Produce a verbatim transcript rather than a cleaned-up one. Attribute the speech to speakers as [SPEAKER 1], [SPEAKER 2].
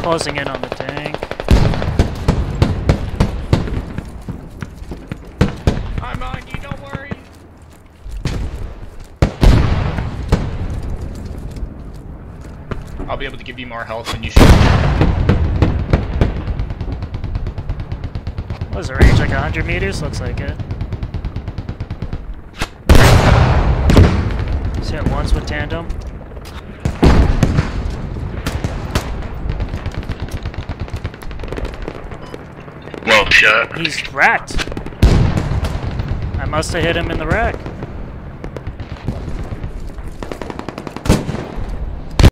[SPEAKER 1] closing in on the tank.
[SPEAKER 2] I'm on you, don't worry. I'll be able to give you more health than you should.
[SPEAKER 1] What was the range, like one hundred meters? Looks like it. Just hit once with tandem.
[SPEAKER 3] Well shot.
[SPEAKER 1] He's racked. I must have hit him in the rack.